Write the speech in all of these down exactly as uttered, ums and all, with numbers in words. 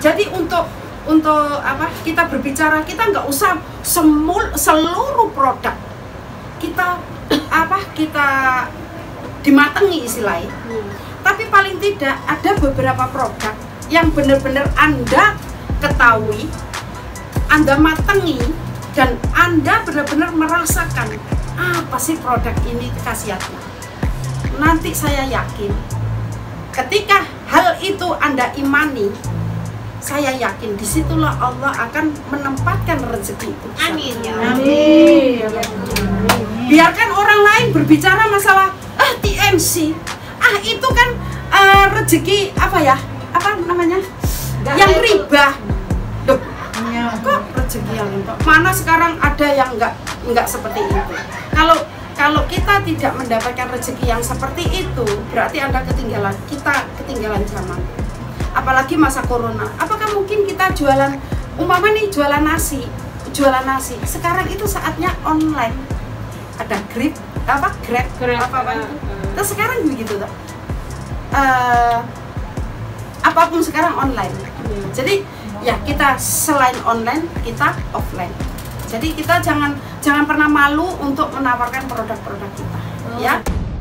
Jadi untuk untuk apa kita berbicara, kita nggak usah semul seluruh produk kita apa kita dimatengi istilahnya. Hmm. Tapi paling tidak ada beberapa produk yang benar-benar Anda ketahui, Anda matengi, dan Anda benar-benar merasakan apa sih produk ini khasiatnya. Nanti saya yakin ketika hal itu Anda imani, saya yakin disitulah Allah akan menempatkan rezeki itu. Amin ya. Amin. Biarkan orang lain berbicara masalah ah T M C, ah itu kan uh, rezeki apa ya? Apa namanya? Gak yang riba. Duh, ya. Kok rezeki yang riba? Mana sekarang ada yang enggak enggak seperti itu. Kalau kalau kita tidak mendapatkan rezeki yang seperti itu, berarti Anda ketinggalan, kita ketinggalan zaman. Apalagi masa corona, apakah mungkin kita jualan, umpama nih jualan nasi, jualan nasi, sekarang itu saatnya online, ada Grab, apa Grab, Grab apa apa itu, terus sekarang begitu tuh, uh, apapun sekarang online, jadi ya kita selain online, kita offline, jadi kita jangan jangan pernah malu untuk menawarkan produk-produk kita, oh. ya.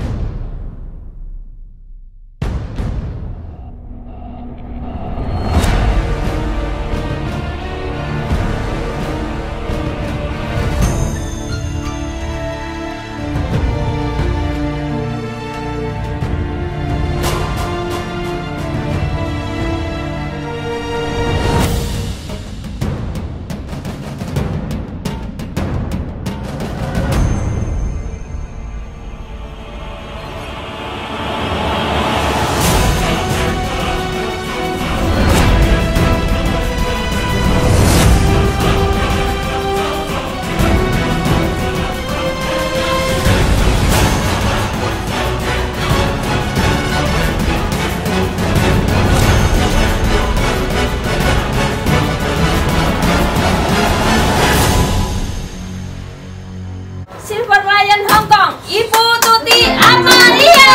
Silver Lion Hong Kong, Ibu Tuti Amalia.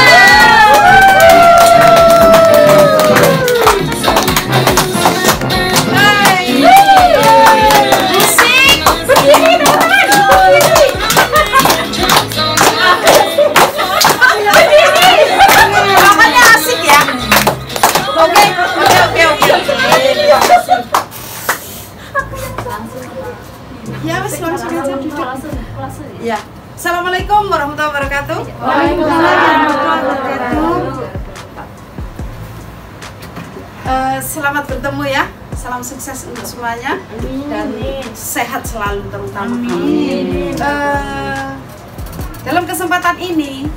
Musik, berdiri teman. Namanya asik ya. Oke, oke, oke, oke. Ya, wes langsung aja duduk. Ya. Assalamualaikum warahmatullahi wabarakatuh. Waalaikumsalam warahmatullahi wabarakatuh. Uh, selamat bertemu ya. Salam sukses untuk semuanya. Amin. Dan sehat selalu terutama. Amin. Uh, dalam kesempatan ini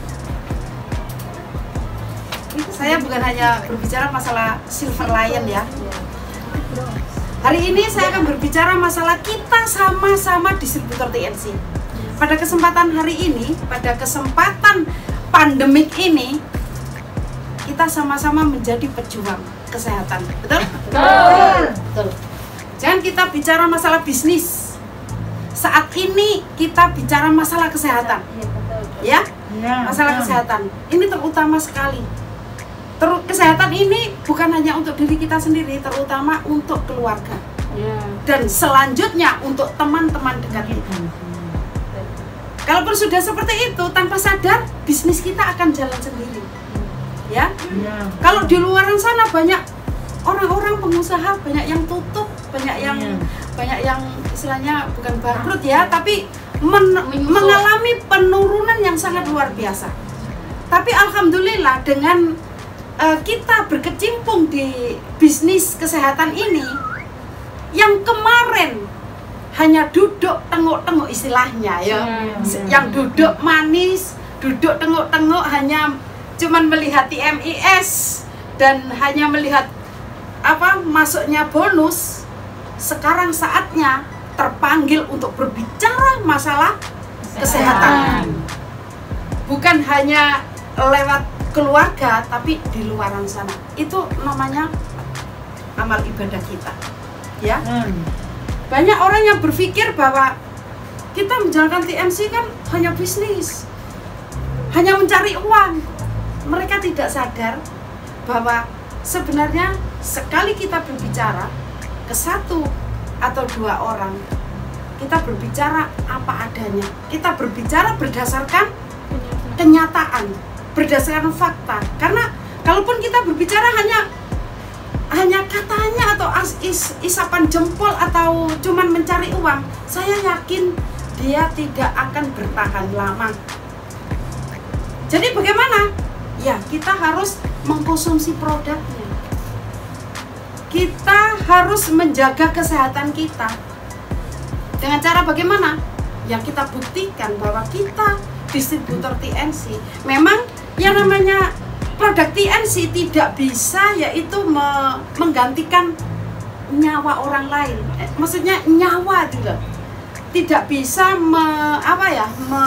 saya bukan hanya berbicara masalah Silver Lion ya. Hari ini saya akan berbicara masalah kita sama-sama distributor T M C. Pada kesempatan hari ini, pada kesempatan pandemik ini, kita sama-sama menjadi pejuang kesehatan. Betul? Betul. Betul. Jangan kita bicara masalah bisnis. Saat ini kita bicara masalah kesehatan. Ya? Masalah kesehatan. Ini terutama sekali. Ter kesehatan ini bukan hanya untuk diri kita sendiri, terutama untuk keluarga. Dan selanjutnya untuk teman-teman dekat kita. Kalaupun sudah seperti itu, tanpa sadar bisnis kita akan jalan sendiri, ya. ya. Kalau di luar sana banyak orang-orang pengusaha, banyak yang tutup, banyak yang ya. banyak yang istilahnya bukan bangkrut ya, tapi men mengalami penurunan yang sangat luar biasa. Tapi alhamdulillah dengan uh, kita berkecimpung di bisnis kesehatan ini, yang kemarin hanya duduk tengok-tengok istilahnya ya, hmm. yang duduk manis, duduk tengok-tengok hanya cuman melihat T M I S dan hanya melihat apa masuknya bonus. Sekarang saatnya terpanggil untuk berbicara masalah kesehatan, bukan hanya lewat keluarga tapi di luaran sana. Itu namanya amal ibadah kita, ya. Hmm. Banyak orang yang berpikir bahwa kita menjalankan T M C kan hanya bisnis, hanya mencari uang. Mereka tidak sadar bahwa sebenarnya sekali kita berbicara ke satu atau dua orang, kita berbicara apa adanya. Kita berbicara berdasarkan kenyataan, berdasarkan fakta. Karena kalaupun kita berbicara hanya hanya katanya atau as, is, isapan jempol atau cuman mencari uang, saya yakin dia tidak akan bertahan lama. Jadi bagaimana? Ya, kita harus mengkonsumsi produknya. Kita harus menjaga kesehatan kita. Dengan cara bagaimana? Ya kita buktikan bahwa kita distributor T N C. Memang yang namanya produk T N C tidak bisa yaitu me menggantikan nyawa orang lain. Eh, maksudnya nyawa juga. Tidak bisa me, apa ya? Me,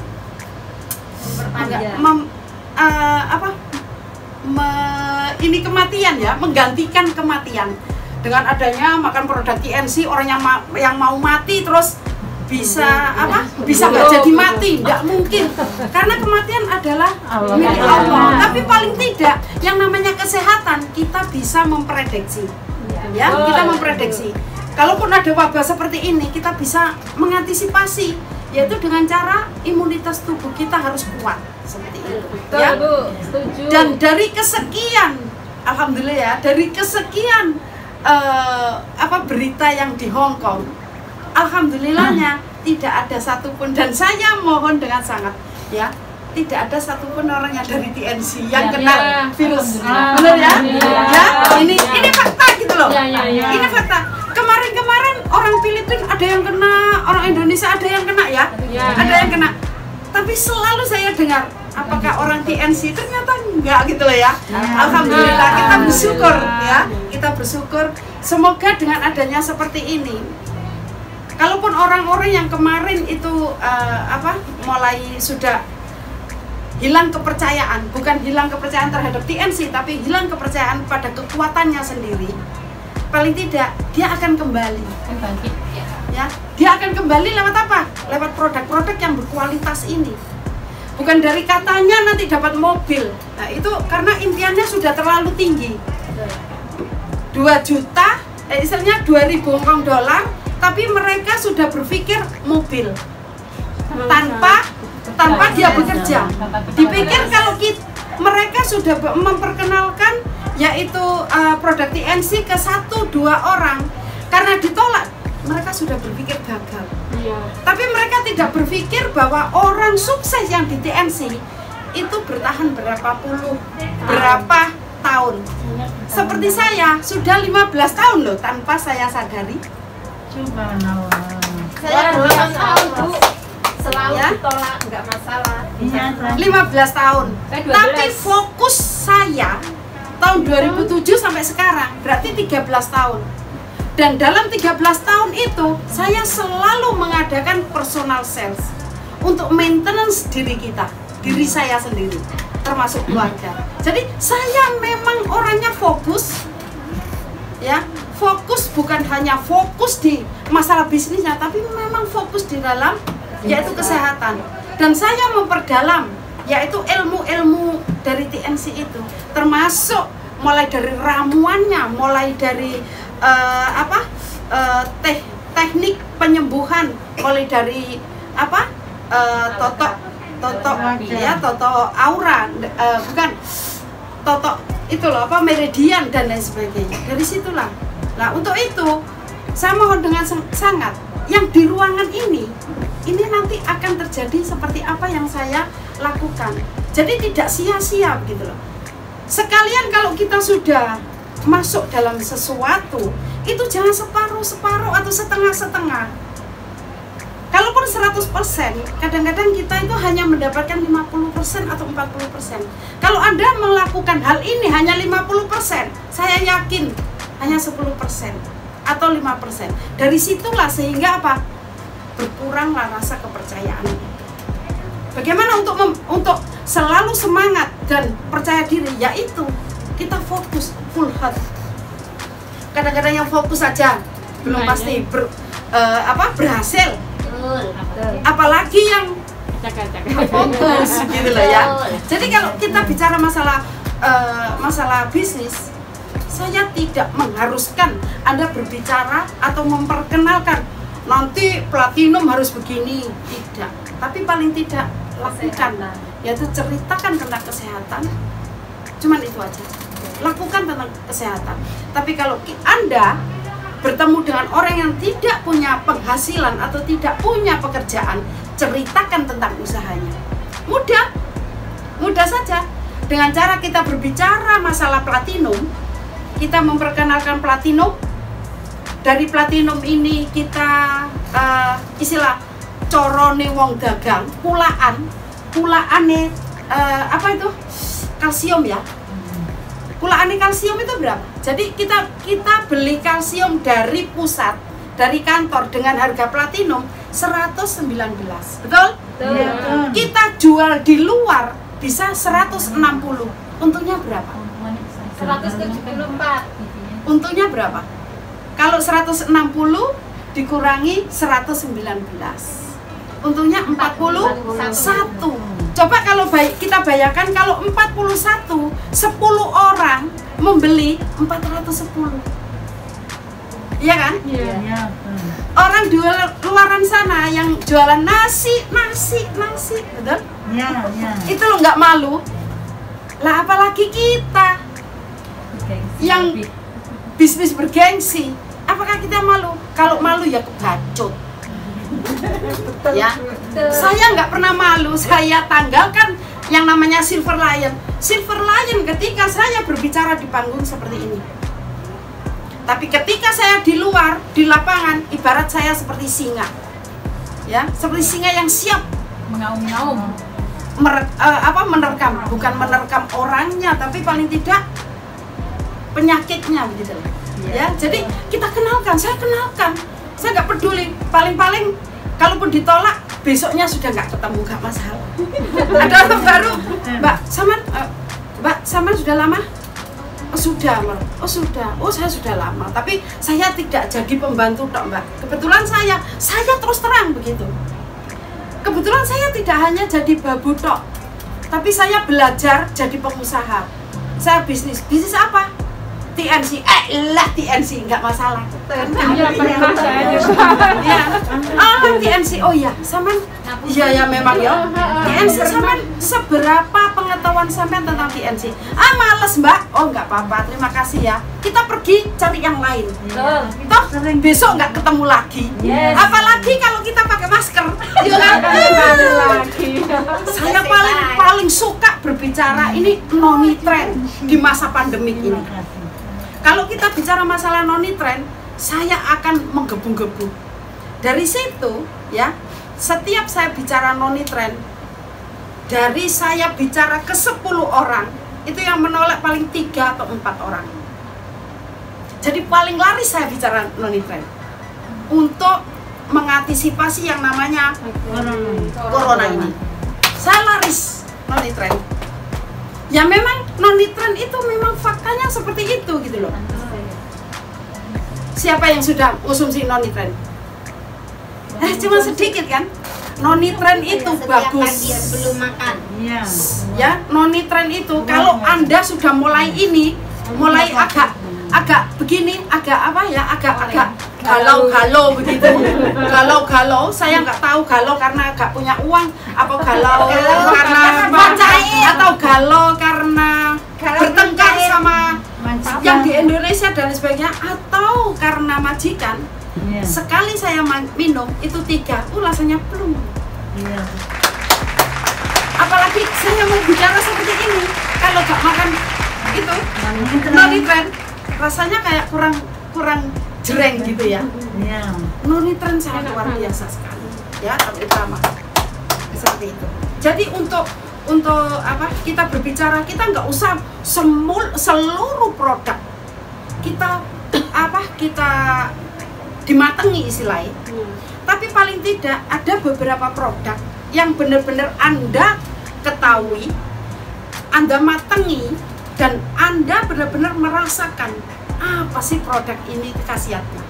Memperpanjang. mem, uh, apa? Me, ini kematian ya, menggantikan kematian. Dengan adanya makan produk T N C, orang yang ma yang mau mati terus bisa apa? Bisa nggak jadi mati, nggak mungkin. Karena kematian adalah milik Allah. Tapi paling tidak, yang namanya kesehatan kita bisa memprediksi, ya kita memprediksi. Kalaupun ada wabah seperti ini, kita bisa mengantisipasi, yaitu dengan cara imunitas tubuh kita harus kuat seperti itu. Betul, Ya. Bu. Setuju. Dan dari kesekian, alhamdulillah ya, dari kesekian eh, apa berita yang di Hong Kong, alhamdulillahnya tidak ada satupun, dan saya mohon dengan sangat ya, tidak ada satupun orang yang dari T N C yang Ya, kena ya. virus, Alhamdulillah. benar ya? Alhamdulillah. Ya, ini Ya. ini fakta gitu loh. Ya, ya, ya. Ini fakta. Kemarin-kemarin orang Filipina ada yang kena, orang Indonesia ada yang kena ya, Ya. ada yang kena. Tapi selalu saya dengar, apakah orang T N C? Ternyata enggak gitu loh ya. Alhamdulillah, kita bersyukur ya, kita bersyukur. Semoga dengan adanya seperti ini, kalaupun orang-orang yang kemarin itu uh, apa mulai sudah hilang kepercayaan, bukan hilang kepercayaan terhadap T N C, tapi hilang kepercayaan pada kekuatannya sendiri, paling tidak dia akan kembali. Bangkit. Ya. Ya, dia akan kembali lewat apa? Lewat produk-produk yang berkualitas ini. Bukan dari katanya nanti dapat mobil. Nah, itu karena impiannya sudah terlalu tinggi. dua juta, eh, istilahnya dua ribu Hong Kong dolar, tapi mereka sudah berpikir mobil. Tanpa tanpa dia bekerja. Dipikir kalau kita, mereka sudah be- memperkenalkan yaitu uh, produk T N C ke satu dua orang, karena ditolak mereka sudah berpikir gagal. Iya. Tapi mereka tidak berpikir bahwa orang sukses yang di T N C itu bertahan berapa puluh, berapa tahun. Seperti saya, sudah lima belas tahun loh tanpa saya sadari. Saya delapan tahun, Bu. Selalu Ya. ditolak, nggak masalah. lima belas tahun. Saya dua belas. Tapi fokus saya tahun dua ribu tujuh sampai sekarang berarti tiga belas tahun. Dan dalam tiga belas tahun itu saya selalu mengadakan personal sales untuk maintenance diri kita, diri saya sendiri, termasuk keluarga. Jadi saya memang orangnya fokus, ya, fokus bukan hanya fokus di masalah bisnisnya, tapi memang fokus di dalam yaitu kesehatan. Dan saya memperdalam yaitu ilmu-ilmu dari T N C itu, termasuk mulai dari ramuannya, mulai dari uh, apa uh, teh teknik penyembuhan, mulai dari apa uh, totok totok ya totok aura, uh, bukan totok itu loh apa meridian dan lain sebagainya. Dari situlah. Nah untuk itu saya mohon dengan sangat yang di ruangan ini ini nanti akan terjadi seperti apa yang saya lakukan. Jadi tidak sia-sia gitu loh. Sekalian kalau kita sudah masuk dalam sesuatu, itu jangan separuh-separuh atau setengah-setengah. Kalaupun seratus persen, kadang-kadang kita itu hanya mendapatkan lima puluh persen atau empat puluh persen. Kalau Anda melakukan hal ini hanya lima puluh persen, saya yakin hanya sepuluh persen atau lima persen. Dari situlah sehingga apa? Berkuranglah rasa kepercayaan. Bagaimana untuk mem, untuk selalu semangat dan percaya diri, yaitu kita fokus full heart. Kadang-kadang yang fokus saja belum Nah, pasti ber, uh, apa berhasil. Betul. Apalagi yang Acak-acak. fokus gitu loh ya. Jadi kalau kita bicara masalah uh, masalah bisnis, Saya tidak mengharuskan Anda berbicara atau memperkenalkan nanti platinum harus begini, tidak. Tapi paling tidak lakukan, yaitu ceritakan tentang kesehatan. Cuman itu aja. Lakukan tentang kesehatan. Tapi kalau Anda bertemu dengan orang yang tidak punya penghasilan atau tidak punya pekerjaan, ceritakan tentang usahanya. Mudah, mudah saja. Dengan cara kita berbicara masalah platinum, kita memperkenalkan platinum. Dari platinum ini kita uh, istilah corone wong dagang, pulaan, pulaane uh, apa itu? Kalsium ya. Pulaane kalsium itu berapa? Jadi kita kita beli kalsium dari pusat, dari kantor dengan harga platinum seratus sembilan belas. Betul? Betul. Ya. Kita jual di luar bisa seratus enam puluh. Untungnya berapa? seratus tujuh puluh empat. Untungnya berapa? Kalau seratus enam puluh dikurangi seratus sembilan belas. Untungnya empat puluh satu. Coba kalau baik kita bayangkan kalau empat puluh satu, sepuluh orang membeli empat ratus sepuluh. Iya kan? Iya. Orang di luaran sana yang jualan nasi, nasi, nasi, betul? Iya, iya. Itu lo nggak malu. Lah apalagi kita yang bisnis bergengsi, apakah kita malu? Kalau malu ya kebacut. Ya, saya nggak pernah malu. Saya tanggalkan yang namanya Silver Lion. Silver Lion ketika saya berbicara di panggung seperti ini. Tapi ketika saya di luar, di lapangan, ibarat saya seperti singa. Ya, seperti singa yang siap mengaum-ngaum. Mer, uh, apa menerkam, bukan menerkam orangnya, tapi paling tidak penyakitnya begitu. Ya, jadi kita kenalkan, saya kenalkan. Saya nggak peduli, paling-paling kalaupun ditolak besoknya sudah nggak ketemu, nggak masalah. Ada orang baru, Mbak Saman, uh, Mbak Saman sudah lama? Oh, sudah, oh sudah, oh saya sudah lama. Tapi saya tidak jadi pembantu tok, Mbak. Kebetulan saya, saya terus terang begitu. Kebetulan saya tidak hanya jadi babu tok, tapi saya belajar jadi pengusaha. Saya bisnis, bisnis apa? T N C, eh lah T N C, nggak masalah. Iya, pernah saya juga. Ya, ah T N C, oh iya, Saman, iya ya memang ya. T N C Saman, seberapa pengetahuan Saman tentang T N C? Ah males Mbak, oh nggak apa-apa, terima kasih ya. Kita pergi cari yang lain. Toh besok nggak ketemu lagi. Yes. Apalagi kalau kita pakai masker, iya kan? Saya paling paling suka berbicara ini noni trend di masa pandemik ini. Kalau kita bicara masalah noni trend, saya akan menggebu-gebu. Dari situ, ya, setiap saya bicara noni trend, dari saya bicara ke sepuluh orang, itu yang menolak paling tiga atau empat orang. Jadi paling laris saya bicara noni trend untuk mengantisipasi yang namanya corona ini. Saya laris noni trend. Ya memang noni trend itu memang faktanya seperti itu gitu loh. Siapa yang sudah konsumsi noni trend? Eh cuma sedikit kan? Noni trend itu bagus. Belum makan. Iya. Ya, noni trend itu kalau Anda sudah mulai ini, mulai agak agak begini, agak apa ya, agak-agak galau-galau begitu. Galau-galau, saya nggak tahu galau karena nggak punya uang, apa galau karena pacair, atau galau karena bertengkar sama yang di Indonesia dan sebagainya, atau karena majikan. Sekali saya minum itu tiga, uh rasanya plum. Apalagi saya mau bicara seperti ini, kalau nggak makan itu noni trend, rasanya kayak kurang kurang jereng gitu ya. Noni trend sangat luar biasa sekali, ya terutama seperti itu. Jadi untuk untuk apa kita berbicara, kita nggak usah semul seluruh produk kita apa kita dimatengi istilahnya. Hmm. Tapi paling tidak ada beberapa produk yang benar-benar Anda ketahui, Anda matengi, dan Anda benar-benar merasakan apa sih produk ini khasiatnya.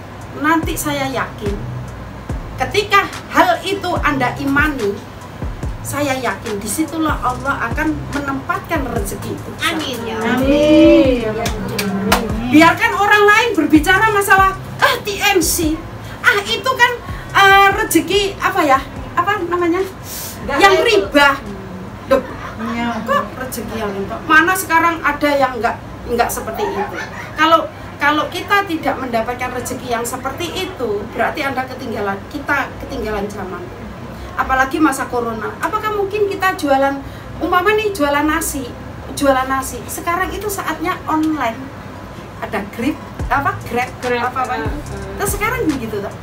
Nanti saya yakin ketika hal itu Anda imani, saya yakin disitulah Allah akan menempatkan rezeki itu. Amin ya. Amin. Biarkan orang lain berbicara masalah ah T M C, ah itu kan uh, rezeki apa ya, apa namanya, yang riba. Duh, kok rezeki yang riba? Mana sekarang ada yang enggak enggak seperti itu. Kalau kalau kita tidak mendapatkan rezeki yang seperti itu, berarti Anda ketinggalan, kita ketinggalan zaman. Apalagi masa corona. Apakah mungkin kita jualan, umpama nih jualan nasi, jualan nasi. Sekarang itu saatnya online. Ada Grab, apa Grab, Grab, apa apa. uh, uh. Terus sekarang begitu tuh.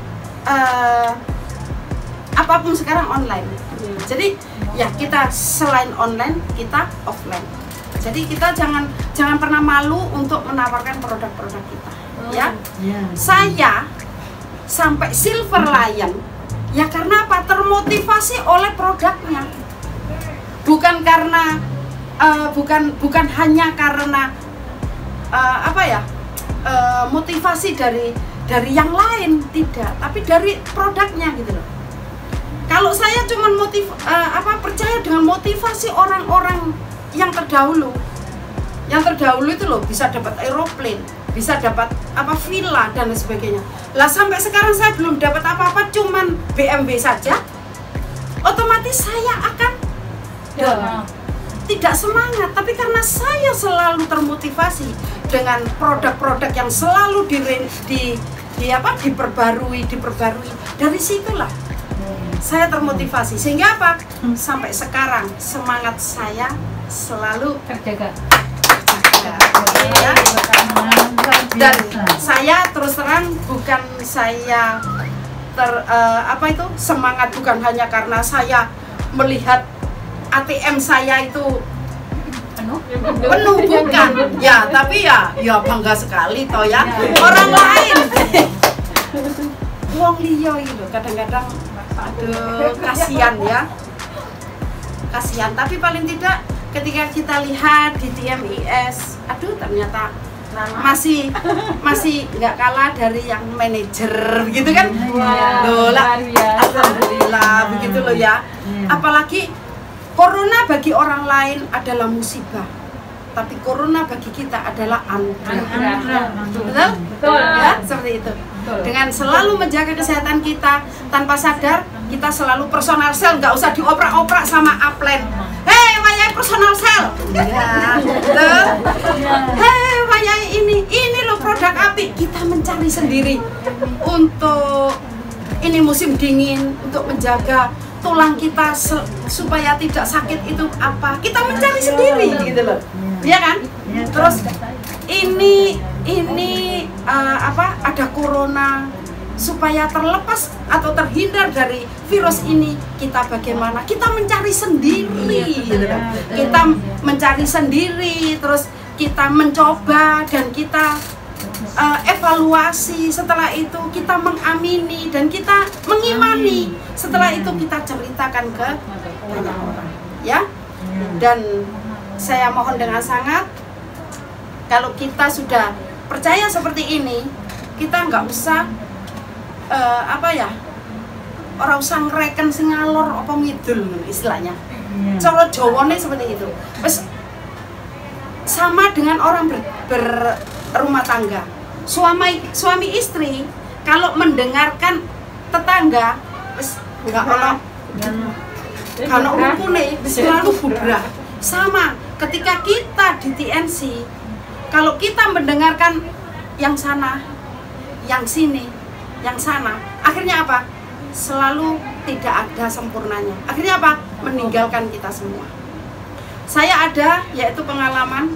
Uh, apapun sekarang online. Yeah. Jadi ya kita selain online, kita offline. Jadi kita jangan jangan pernah malu untuk menawarkan produk-produk kita. Oh. Ya. Yeah. Saya sampai Silver Lion ya karena apa? Termotivasi oleh produknya. Bukan karena uh, bukan bukan hanya karena uh, apa ya? Uh, motivasi dari dari yang lain, tidak, tapi dari produknya gitu loh. Kalau saya cuma motiv uh, apa percaya dengan motivasi orang-orang yang terdahulu. Yang terdahulu itu loh bisa dapat aeroplane, bisa dapat apa villa dan lain sebagainya. Lah sampai sekarang saya belum dapat apa-apa, cuman B M W saja. Otomatis saya akan Yeah. tidak semangat, tapi karena saya selalu termotivasi dengan produk-produk yang selalu di, di, di apa diperbarui, diperbarui. Dari situlah saya termotivasi, sehingga apa? Sampai sekarang semangat saya selalu Terjaga. ya. Dan saya terus terang bukan saya ter uh, apa itu semangat bukan hanya karena saya melihat A T M saya itu Penuh? penuh, bukan ya, tapi ya ya bangga sekali toh ya orang lain wong liya gitu kadang-kadang aduh kasihan ya, kasihan. Tapi paling tidak ketika kita lihat di T M I S, aduh ternyata masih masih nggak kalah dari yang manajer gitu kan. Loh lah, alhamdulillah begitu loh ya. Apalagi corona bagi orang lain adalah musibah, tapi corona bagi kita adalah anugerah. Betul? Betul. Ya, seperti itu. Dengan selalu menjaga kesehatan kita, tanpa sadar kita selalu personal sel, nggak usah dioprak-oprak sama upline. Hei, wayai personal sel. Ya, betul. Hei, wayai ini, ini loh produk api. Kita mencari sendiri untuk ini musim dingin, untuk menjaga tulang kita supaya tidak sakit itu apa? Kita mencari sendiri gitu loh. Iya kan? Terus ini ini uh, apa? Ada corona, supaya terlepas atau terhindar dari virus ini, kita bagaimana? Kita mencari sendiri gitu loh. Kita mencari sendiri, terus kita mencoba dan kita Uh, evaluasi. Setelah itu kita mengamini dan kita mengimani. Setelah itu kita ceritakan ke banyak orang, ya. Dan saya mohon dengan sangat, kalau kita sudah percaya seperti ini, kita nggak usah uh, apa ya, orang usah ngereken sing ngalor apa ngidul istilahnya. Cara Jawane seperti itu. Terus sama dengan orang ber, berumah tangga. Suami suami istri kalau mendengarkan tetangga wis enggak ono kalau rukune selalu bubrah. Sama ketika kita di T N C, kalau kita mendengarkan yang sana, yang sini, yang sana, akhirnya apa? Selalu tidak ada sempurnanya. Akhirnya apa? Meninggalkan kita semua. Saya ada yaitu pengalaman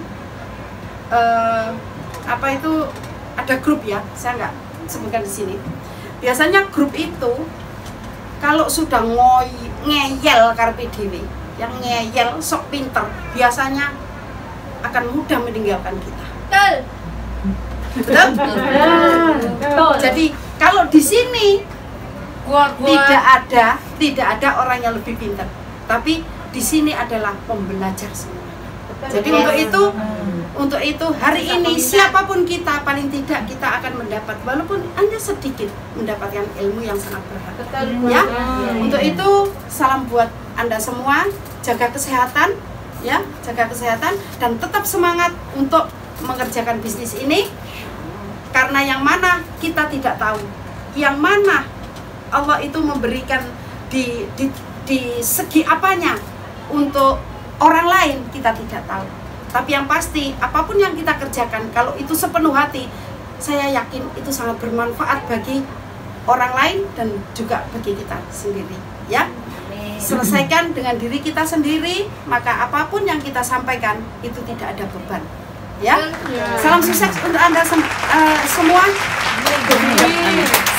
eh, apa itu ada grup ya, saya nggak sebutkan di sini. Biasanya grup itu kalau sudah ngoy ngeyel karpe dewe, yang ngeyel sok pinter, biasanya akan mudah meninggalkan kita. Betul. Betul? Betul. Jadi kalau di sini Gua, gua. tidak ada tidak ada orang yang lebih pintar, tapi di sini adalah pembelajar semua. Jadi untuk itu Untuk itu hari ini siapapun kita, paling tidak kita akan mendapat, walaupun hanya sedikit, mendapatkan ilmu yang sangat berharga. Ya, untuk itu salam buat Anda semua, jaga kesehatan, ya, jaga kesehatan dan tetap semangat untuk mengerjakan bisnis ini. Karena yang mana kita tidak tahu, yang mana Allah itu memberikan di di, di segi apanya untuk orang lain kita tidak tahu. Tapi yang pasti, apapun yang kita kerjakan, kalau itu sepenuh hati, saya yakin itu sangat bermanfaat bagi orang lain dan juga bagi kita sendiri. Ya, selesaikan dengan diri kita sendiri, maka apapun yang kita sampaikan itu tidak ada beban. Ya, salam sukses untuk Anda sem uh, semua.